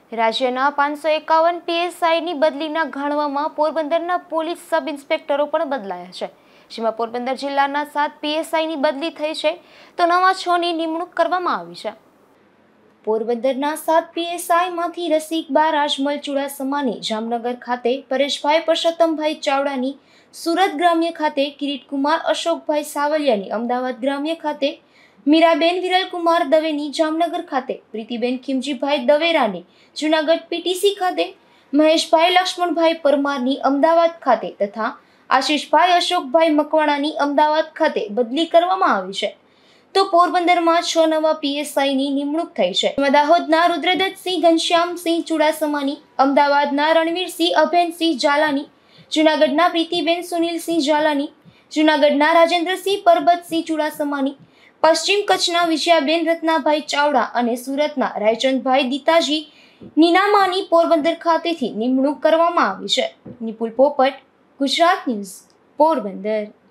રાજ્યના 551 પીએસઆઈની બદલીના ગાળવામાં પોરબંદરના police sub ઇન્સ્પેક્ટરો પણ બદલાયા છે, જેમાં પોરબંદર જિલ્લાના 7 પીએસઆઈની બદલી થઈ છે તો નવા 6ની નિમણૂક કરવામાં આવી છે. પોરબંદરના 7 પીએસઆઈમાંથી રસિકબા રાજમલ ચુડાસમાની જામનગર ખાતે, પરેશભાઈ પરસોત્તમભાઈ ચાવડાની સુરત ગ્રામ્ય ખાતે, કિરીટકુમાર અશોકભાઈ સાવલિયાની અમદાવાદ ગ્રામ્ય ખાતે, મીરાબેન વિરલકુમાર દવેની જામનગર ખાતે, પ્રીતિબેન ખીમજીભાઈ દવેરાની જૂનાગઢ પીટીસી ખાતે, મહેશભાઈ લક્ષ્મણભાઈ પરમારની અમદાવાદ ખાતે તથા આશીષભાઈ અશોકભાઈ મકવાણાની અમદાવાદ ખાતે બદલી કરવામાં આવી છે. તો પોરબંદરમાં 6 નવા પીએસઆઈની નિમણૂક થઈ છે. દાહોદના રુદ્રદત્તસિંહ ઘનશ્યામસિંહ ચુડાસમાની, અમદાવાદના રણવીરસિંહ અભેનસિંહ ઝાલાની, જૂનાગઢના પ્રીતિબેન સુનિલસિંહ ઝાલાની, જૂનાગઢના રાજેન્દ્રસિંહ પરબતસિંહ ચુડાસમાની, પશ્ચિમ કચ્છના વિજયાબેન રત્નાભાઈ ચાવડા અને સુરતના રાયચંદભાઈ દીતાજી નીનામાની પોરબંદર ખાતેથી નિમણૂક કરવામાં આવી છે. નિપુલ પોપટ, ગુજરાત ન્યૂઝ, પોરબંદર.